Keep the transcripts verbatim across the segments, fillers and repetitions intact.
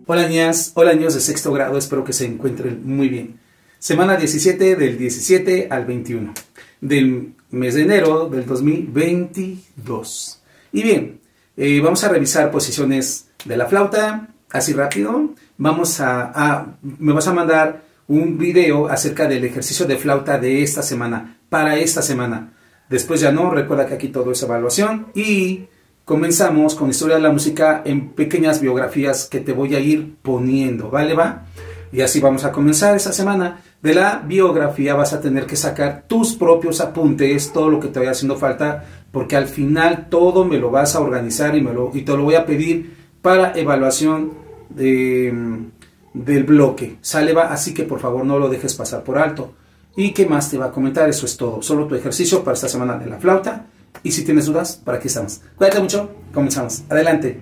Hola niñas, hola niños de sexto grado, espero que se encuentren muy bien. Semana diecisiete del diecisiete al veintiuno del mes de enero del dos mil veintidós. Y bien, eh, vamos a revisar posiciones de la flauta, así rápido. Vamos a, a, me vas a mandar un video acerca del ejercicio de flauta de esta semana, para esta semana. Después ya no, recuerda que aquí todo es evaluación y comenzamos con historia de la música en pequeñas biografías que te voy a ir poniendo, ¿vale? ¿Va? Y así vamos a comenzar esta semana. De la biografía vas a tener que sacar tus propios apuntes, todo lo que te vaya haciendo falta, porque al final todo me lo vas a organizar y, me lo, y te lo voy a pedir para evaluación de, del bloque, ¿sale? Va? Así que por favor no lo dejes pasar por alto. ¿Y qué más te va a comentar? Eso es todo, solo tu ejercicio para esta semana de la flauta. Y si tienes dudas, por aquí estamos. Cuídate mucho, comenzamos. Adelante.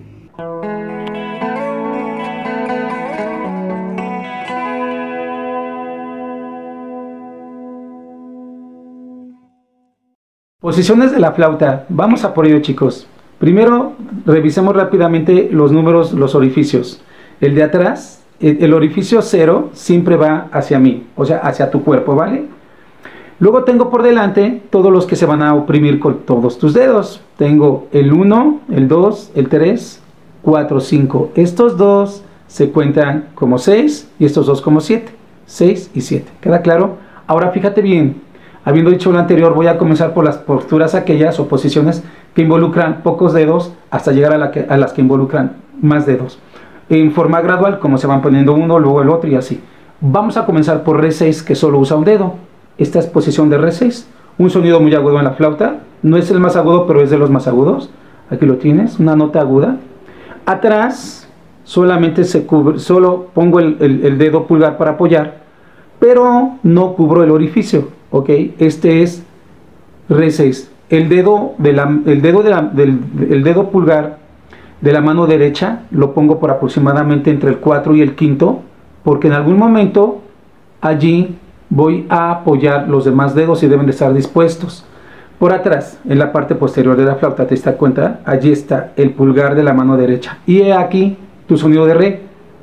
Posiciones de la flauta. Vamos a por ello, chicos. Primero, revisemos rápidamente los números, los orificios. El de atrás, el, el orificio cero siempre va hacia mí, o sea, hacia tu cuerpo, ¿vale? Luego tengo por delante todos los que se van a oprimir con todos tus dedos. Tengo el uno, el dos, el tres, cuatro, cinco. Estos dos se cuentan como seis y estos dos como siete. seis y siete. ¿Queda claro? Ahora fíjate bien. Habiendo dicho lo anterior, voy a comenzar por las posturas aquellas o posiciones que involucran pocos dedos hasta llegar a, la que, a las que involucran más dedos. En forma gradual, como se van poniendo uno, luego el otro y así. Vamos a comenzar por re seis, que solo usa un dedo. Esta es posición de re seis, un sonido muy agudo en la flauta, no es el más agudo, pero es de los más agudos. Aquí lo tienes, una nota aguda. Atrás solamente se cubre, solo pongo el, el, el dedo pulgar para apoyar, pero no cubro el orificio, ¿ok? Este es re seis. El dedo, de la, el dedo, de la, del, el dedo pulgar de la mano derecha lo pongo por aproximadamente entre el cuatro y el quinto, porque en algún momento allí voy a apoyar los demás dedos y deben de estar dispuestos. Por atrás, en la parte posterior de la flauta, ¿te das cuenta? Allí está el pulgar de la mano derecha. Y he aquí tu sonido de re.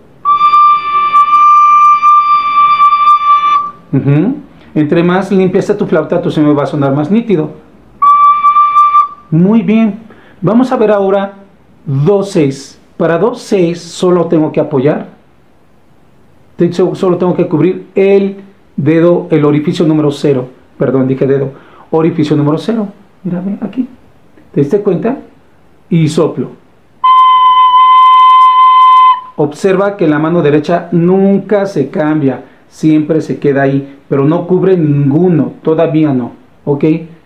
Uh-huh. Entre más limpia está tu flauta, tu sonido va a sonar más nítido. Muy bien. Vamos a ver ahora do seis. Para do seis solo tengo que apoyar. Solo tengo que cubrir el dedo, el orificio número cero, perdón, dije dedo, orificio número cero, mírame aquí, ¿te diste cuenta? Y soplo. Observa que la mano derecha nunca se cambia, siempre se queda ahí, pero no cubre ninguno, todavía no, ¿ok?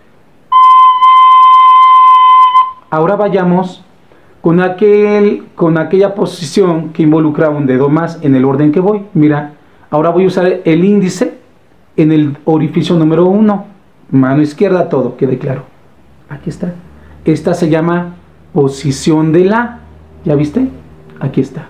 Ahora vayamos con, aquel, con aquella posición que involucra un dedo más en el orden que voy, mira, ahora voy a usar el índice en el orificio número uno, mano izquierda, todo, quede claro. Aquí está. Esta se llama posición de la. ¿Ya viste? Aquí está.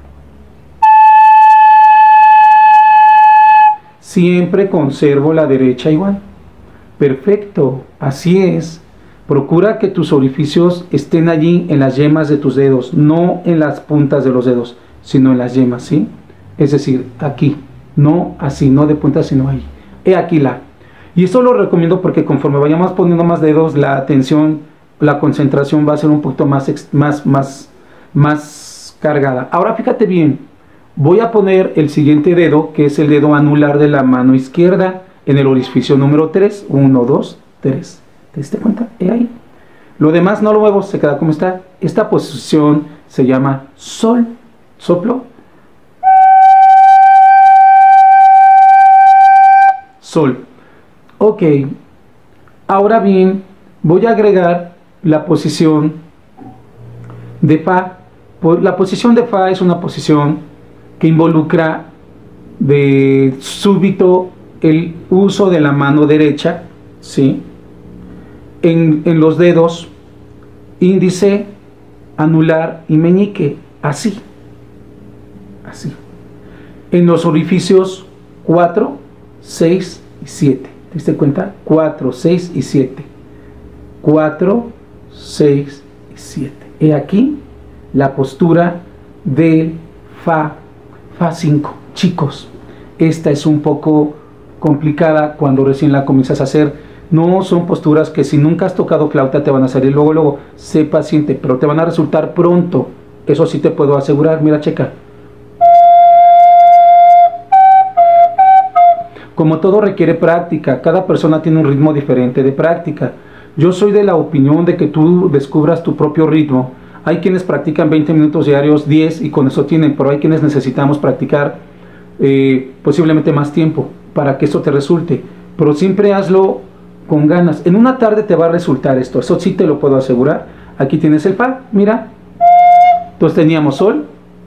Siempre conservo la derecha igual. Perfecto, así es. Procura que tus orificios estén allí en las yemas de tus dedos, no en las puntas de los dedos, sino en las yemas, ¿sí? Es decir, aquí. No así, no de punta, sino ahí. He aquí la. Y esto lo recomiendo porque conforme vayamos poniendo más dedos, la atención, la concentración va a ser un poquito más, más, más, más cargada. Ahora fíjate bien. Voy a poner el siguiente dedo, que es el dedo anular de la mano izquierda, en el orificio número tres. uno, dos, tres. ¿Te diste cuenta? He ahí. Lo demás no lo muevo, se queda como está. Esta posición se llama sol. Soplo. Sol. Ok, ahora bien, voy a agregar la posición de fa. La posición de fa es una posición que involucra de súbito el uso de la mano derecha, ¿sí? En, en los dedos índice, anular y meñique, así, así. En los orificios cuatro, seis y siete. ¿Te diste cuenta? cuatro, seis y siete. cuatro, seis y siete. He aquí la postura del fa fa cinco. Chicos, esta es un poco complicada cuando recién la comienzas a hacer. No son posturas que si nunca has tocado flauta te van a salir luego, luego. Sé paciente, pero te van a resultar pronto. Eso sí te puedo asegurar. Mira, checa. Como todo requiere práctica, cada persona tiene un ritmo diferente de práctica. Yo soy de la opinión de que tú descubras tu propio ritmo. Hay quienes practican veinte minutos diarios, diez y con eso tienen, pero hay quienes necesitamos practicar eh, posiblemente más tiempo para que esto te resulte. Pero siempre hazlo con ganas. En una tarde te va a resultar esto, eso sí te lo puedo asegurar. Aquí tienes el fa, mira. Entonces teníamos sol.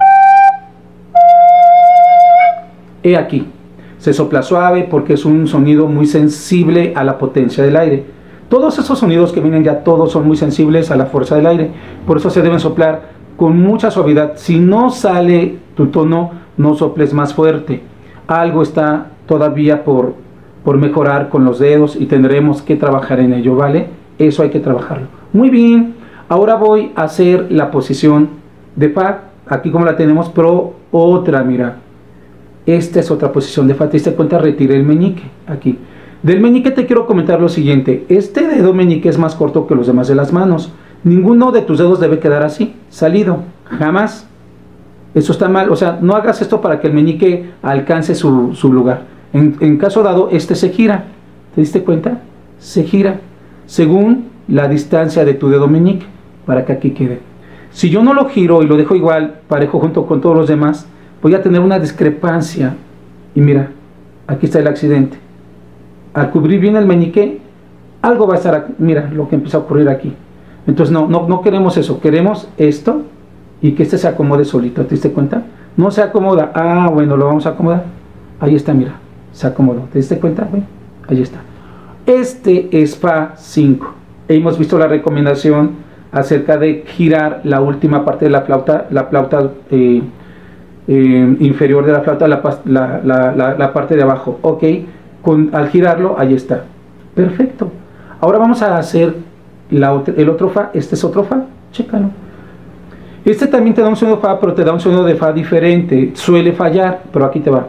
He aquí. Se sopla suave porque es un sonido muy sensible a la potencia del aire. Todos esos sonidos que vienen ya todos son muy sensibles a la fuerza del aire. Por eso se deben soplar con mucha suavidad. Si no sale tu tono, no soples más fuerte. Algo está todavía por, por mejorar con los dedos y tendremos que trabajar en ello, ¿vale? Eso hay que trabajarlo. Muy bien, ahora voy a hacer la posición de fa. Aquí como la tenemos, pero otra, mira. Esta es otra posición de fa. ¿Te diste cuenta? Retiré el meñique aquí. Del meñique te quiero comentar lo siguiente. Este dedo meñique es más corto que los demás de las manos. Ninguno de tus dedos debe quedar así, salido. Jamás. Eso está mal. O sea, no hagas esto para que el meñique alcance su, su lugar. En, en caso dado, este se gira. ¿Te diste cuenta? Se gira según la distancia de tu dedo meñique para que aquí quede. Si yo no lo giro y lo dejo igual, parejo junto con todos los demás, voy a tener una discrepancia. Y mira, aquí está el accidente. Al cubrir bien el meñique, algo va a estar aquí. Mira lo que empieza a ocurrir aquí. Entonces no, no, no queremos eso. Queremos esto y que este se acomode solito. ¿Te diste cuenta? No se acomoda. Ah, bueno, lo vamos a acomodar. Ahí está, mira. Se acomodó. ¿Te diste cuenta? Bueno, ahí está. Este es fa cinco. Hemos visto la recomendación acerca de girar la última parte de la flauta, la flauta eh, eh, inferior de la flauta, la, la, la, la, la parte de abajo. Ok. Con, al girarlo, ahí está. Perfecto. Ahora vamos a hacer la, el otro fa. Este es otro fa. Chécalo. Este también te da un sonido fa, pero te da un sonido de fa diferente. Suele fallar, pero aquí te va.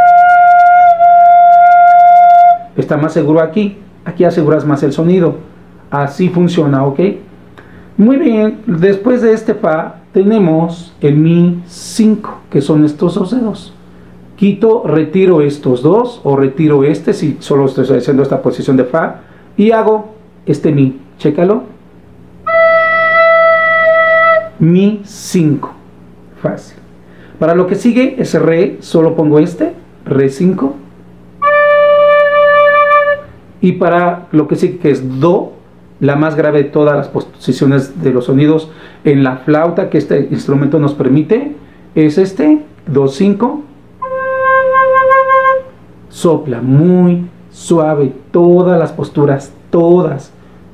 Está más seguro aquí. Aquí aseguras más el sonido. Así funciona, ¿ok? Muy bien. Después de este fa, tenemos el mi cinco, que son estos dos dedos. Quito, retiro estos dos, o retiro este, si solo estoy haciendo esta posición de fa, y hago este mi, chécalo. Mi cinco, fácil. Para lo que sigue es re, solo pongo este, re cinco. Y para lo que sigue, que es do, la más grave de todas las posiciones de los sonidos en la flauta que este instrumento nos permite, es este, do cinco. Sopla muy suave, todas las posturas, todas.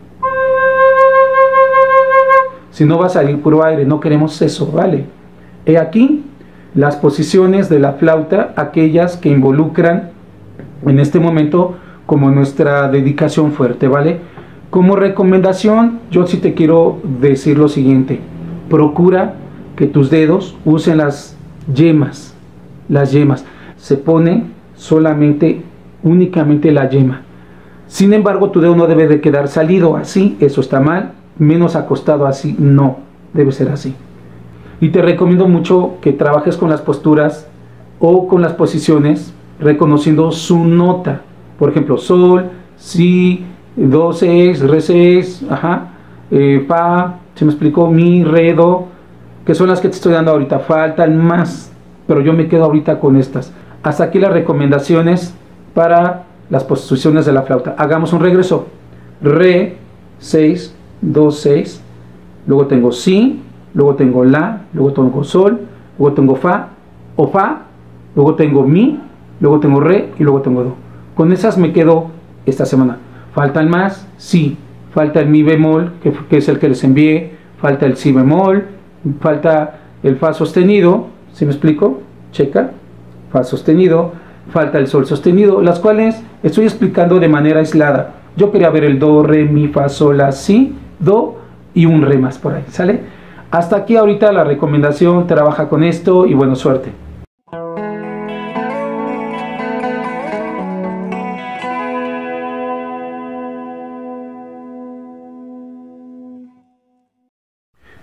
Si no va a salir puro aire, no queremos eso, ¿vale? He aquí las posiciones de la flauta, aquellas que involucran en este momento como nuestra dedicación fuerte, ¿vale? Como recomendación, yo sí te quiero decir lo siguiente. Procura que tus dedos usen las yemas, las yemas. Se pone solamente, únicamente la yema. Sin embargo, tu dedo no debe de quedar salido así, eso está mal, menos acostado así, no, debe ser así. Y te recomiendo mucho que trabajes con las posturas o con las posiciones reconociendo su nota. Por ejemplo, sol, si, do seis, re seis, ajá, eh, fa, ¿se me explicó? Mi, re, do, que son las que te estoy dando ahorita. Faltan más, pero yo me quedo ahorita con estas. Hasta aquí las recomendaciones para las posiciones de la flauta. Hagamos un regreso. Re, seis, do, seis. Luego tengo si, luego tengo la, luego tengo sol, luego tengo fa o fa, luego tengo mi, luego tengo re y luego tengo do. Con esas me quedo esta semana. ¿Faltan más? Sí. Falta el mi bemol, que, que es el que les envié. Falta el si bemol. Falta el fa sostenido. ¿Sí me explico? Checa. Fa sostenido, falta el sol sostenido, las cuales estoy explicando de manera aislada. Yo quería ver el do, re, mi, fa, sol, la, si, do y un re más por ahí, ¿sale? Hasta aquí ahorita la recomendación, trabaja con esto y buena suerte.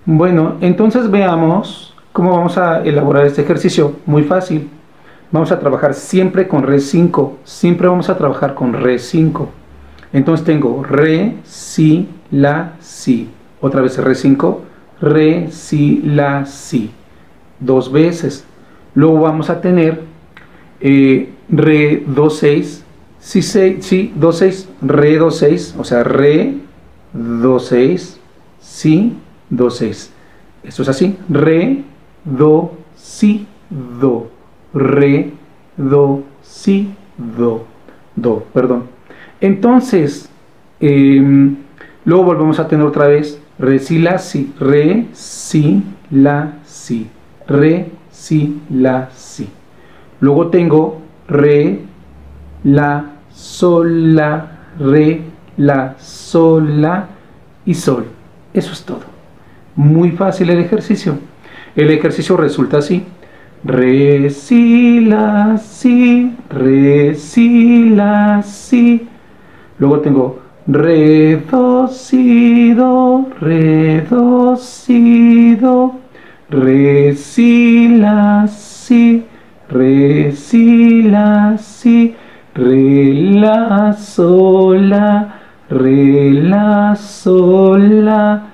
Bueno, entonces veamos cómo vamos a elaborar este ejercicio. Muy fácil. Vamos a trabajar siempre con re cinco. Siempre vamos a trabajar con re cinco. Entonces tengo re, si, la, si. Otra vez re cinco. Re, si, la, si. Dos veces. Luego vamos a tener eh, re, do, seis. Si, si, si, do, seis. Re, do, seis. O sea, re, do, seis. Si, do, seis. Esto es así. Re, do, si, do. Re, do, si, do. Do, perdón. Entonces, eh, luego volvemos a tener otra vez re, si, la, si. Re, si, la, si. Re, si, la, si. Luego tengo re, la, sol, la, re, la, sol, la y sol. Eso es todo. Muy fácil el ejercicio. El ejercicio resulta así. Re, si, la, si, re, si, la, si. Luego tengo re, do, si, do, re, do, si, do, re, si, la, si, re, si, la, si, re, la, sol, la, re, la, sol, la,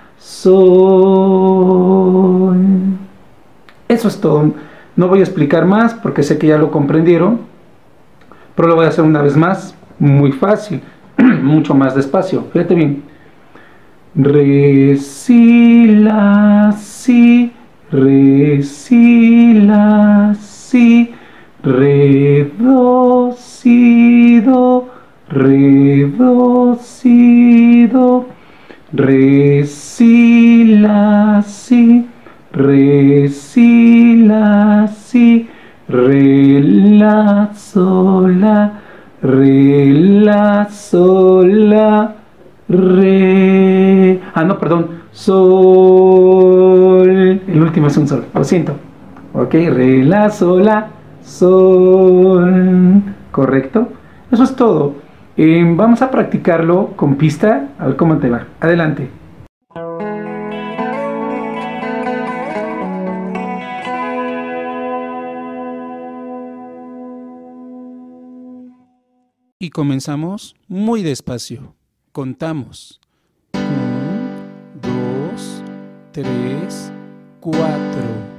sol. Eso es todo. No voy a explicar más porque sé que ya lo comprendieron, pero lo voy a hacer una vez más, muy fácil, mucho más despacio. Fíjate bien. Re, si, la, si, re, si, la, si, re, do, si, do, re, do, si, do, re, si, la, si, re, si, la, si, re, la, sol, la, re, la, sol, la, re. Ah, no, perdón. Sol. El último es un sol. Lo siento. Ok, re, la, sol, la, sol. Correcto. Eso es todo. Eh, vamos a practicarlo con pista. A ver cómo te va. Adelante. Y comenzamos muy despacio. Contamos. uno, dos, tres, cuatro.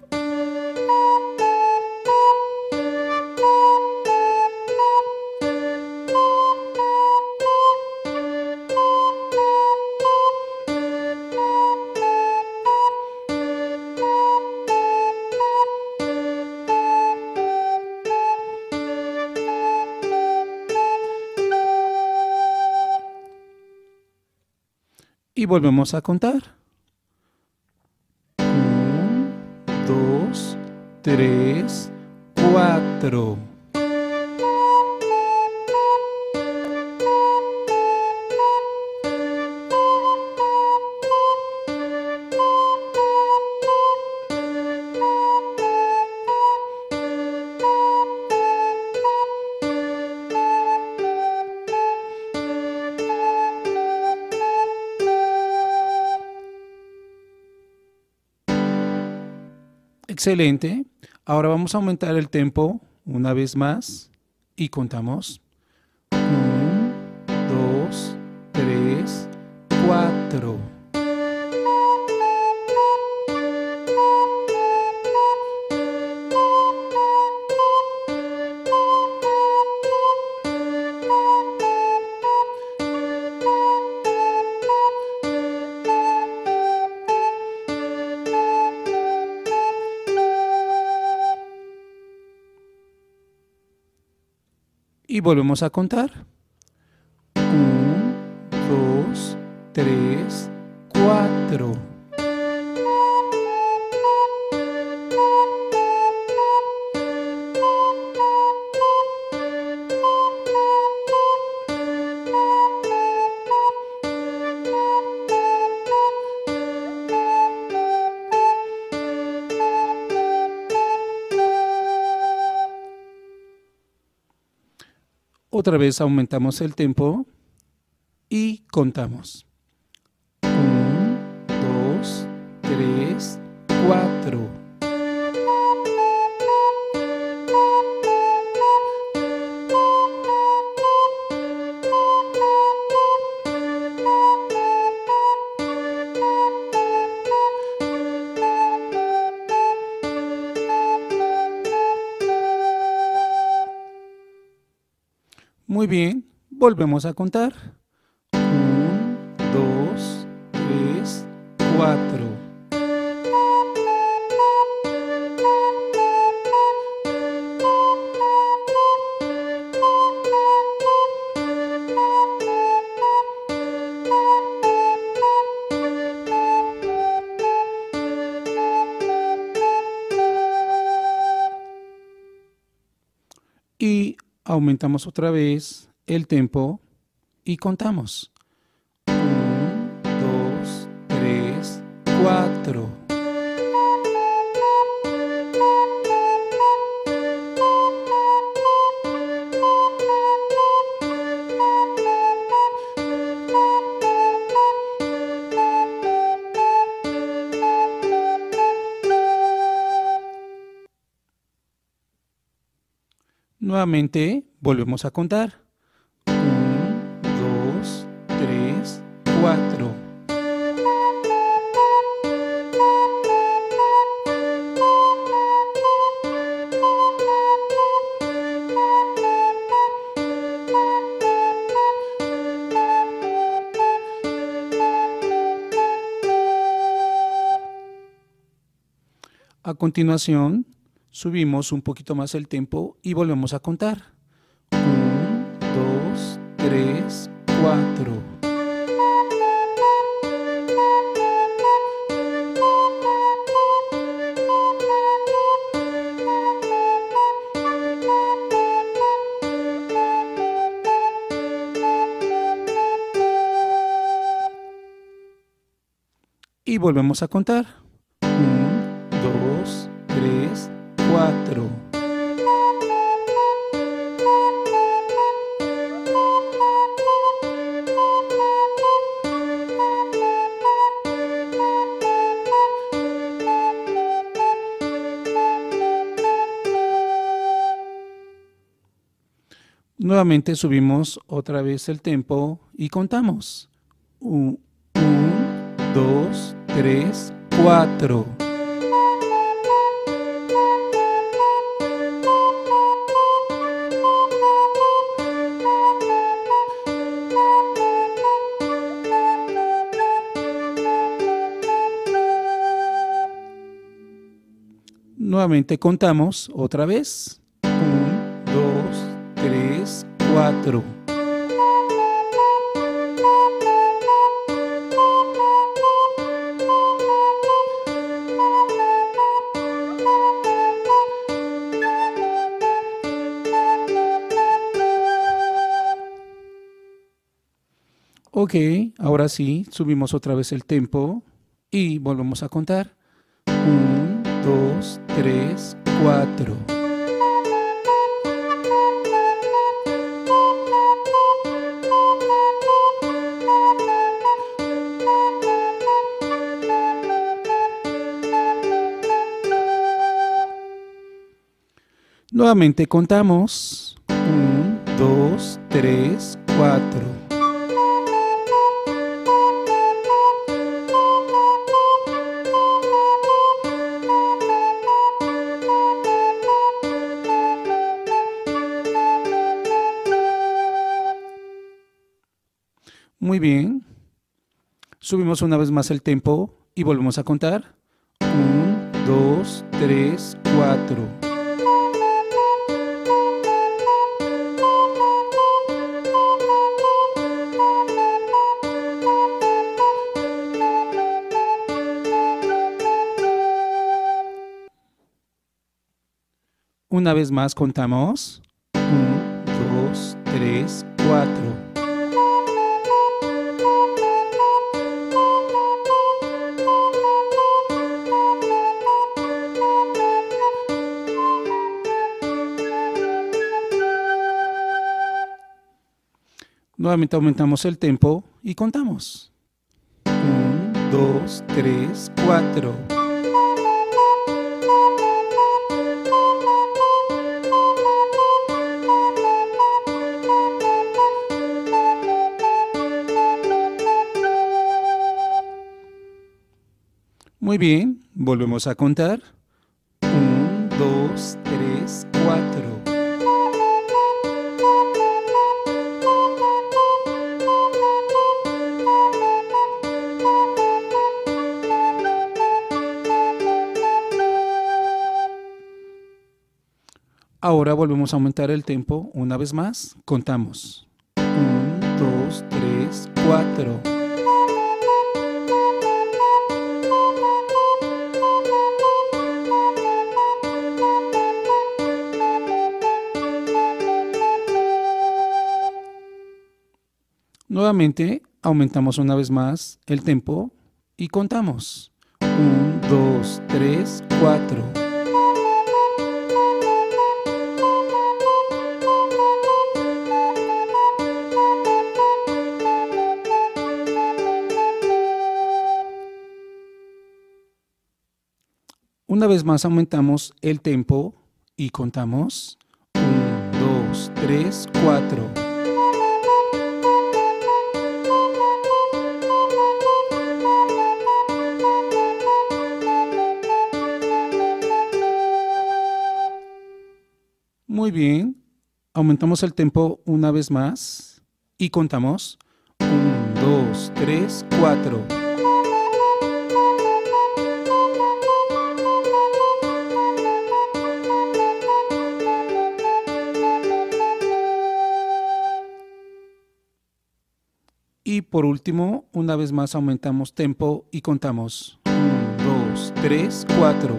Y volvemos a contar. uno, dos, tres, cuatro. Excelente. Ahora vamos a aumentar el tempo una vez más y contamos. uno, dos, tres, cuatro. Y volvemos a contar. uno, dos, tres, cuatro. Otra vez aumentamos el tempo y contamos. uno, dos, tres, cuatro. Muy bien, volvemos a contar. uno, dos, tres, cuatro. Y aumentamos otra vez el tempo y contamos. uno, dos, tres, cuatro. Nuevamente volvemos a contar. uno, dos, tres, cuatro. A continuación, subimos un poquito más el tempo y volvemos a contar. uno, dos, tres, cuatro. Y volvemos a contar. uno, dos, tres, cuatro. Nuevamente subimos otra vez el tempo y contamos. uno, dos, tres, cuatro. Nuevamente contamos otra vez. uno, dos, tres, cuatro. Ok, ahora sí, subimos otra vez el tempo y volvemos a contar. uno, dos, tres, cuatro. Nuevamente contamos. uno, dos, tres, cuatro. Muy bien. Subimos una vez más el tempo y volvemos a contar. uno, dos, tres, cuatro. Una vez más contamos. uno, dos, tres, cuatro. Nuevamente aumentamos el tempo y contamos. uno, dos, tres, cuatro. Muy bien, volvemos a contar. uno, dos, tres, cuatro. Ahora volvemos a aumentar el tempo una vez más. Contamos. uno, dos, tres, cuatro. Nuevamente aumentamos una vez más el tempo y contamos. uno, dos, tres, cuatro. Una vez más aumentamos el tempo y contamos. uno, dos, tres, cuatro. Muy bien, aumentamos el tempo una vez más y contamos. uno, dos, tres, cuatro. Y por último, una vez más aumentamos tempo y contamos. uno, dos, tres, cuatro.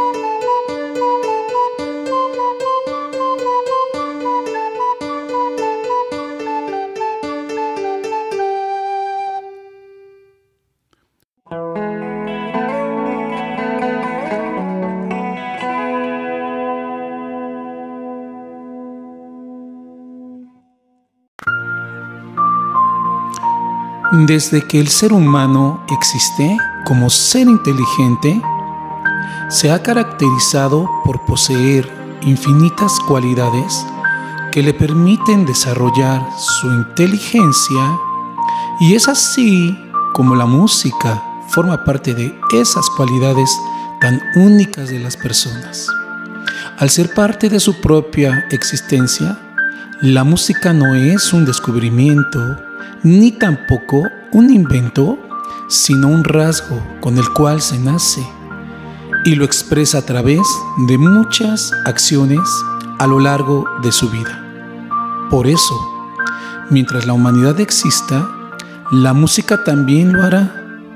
Desde que el ser humano existe como ser inteligente, se ha caracterizado por poseer infinitas cualidades que le permiten desarrollar su inteligencia, y es así como la música forma parte de esas cualidades tan únicas de las personas. Al ser parte de su propia existencia, la música no es un descubrimiento ni tampoco un invento, sino un rasgo con el cual se nace y lo expresa a través de muchas acciones a lo largo de su vida. Por eso, mientras la humanidad exista, la música también lo hará.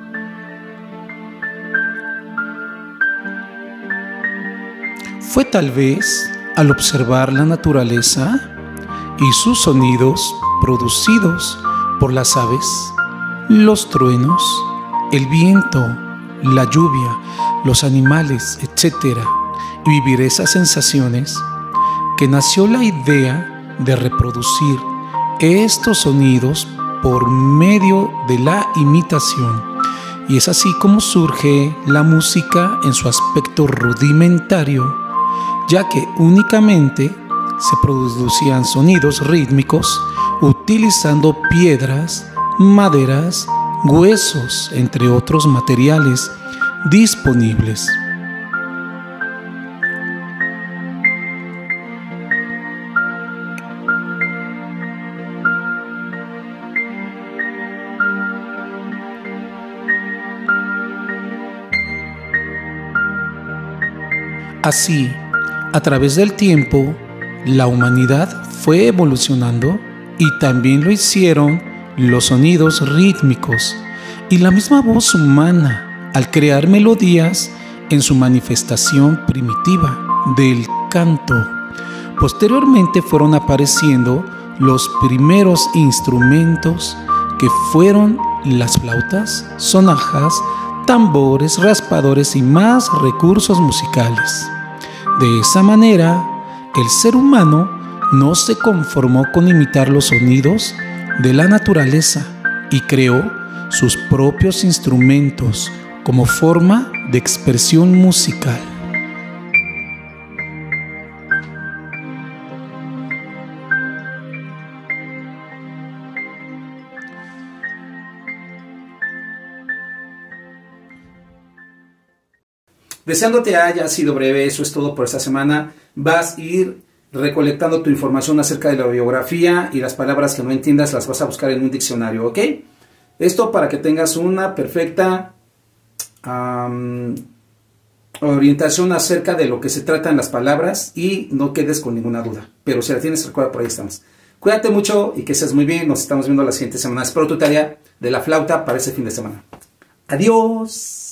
Fue tal vez al observar la naturaleza y sus sonidos producidos por las aves, los truenos, el viento, la lluvia, los animales, etcétera, y vivir esas sensaciones, que nació la idea de reproducir estos sonidos por medio de la imitación. Y es así como surge la música en su aspecto rudimentario, ya que únicamente se producían sonidos rítmicos utilizando piedras, maderas, huesos, entre otros materiales disponibles. Así, a través del tiempo, la humanidad fue evolucionando y también lo hicieron los sonidos rítmicos y la misma voz humana al crear melodías en su manifestación primitiva del canto. Posteriormente fueron apareciendo los primeros instrumentos, que fueron las flautas, sonajas, tambores, raspadores y más recursos musicales. De esa manera, el ser humano no se conformó con imitar los sonidos de la naturaleza y creó sus propios instrumentos como forma de expresión musical. Deseándote haya sido breve, eso es todo por esta semana. Vas a ir recolectando tu información acerca de la biografía y las palabras que no entiendas las vas a buscar en un diccionario, ¿ok? Esto para que tengas una perfecta um, orientación acerca de lo que se trata en las palabras y no quedes con ninguna duda. Pero si la tienes, recuerda, por ahí estamos. Cuídate mucho y que estés muy bien. Nos estamos viendo la siguiente semana. Espero tu tarea de la flauta para ese fin de semana. Adiós.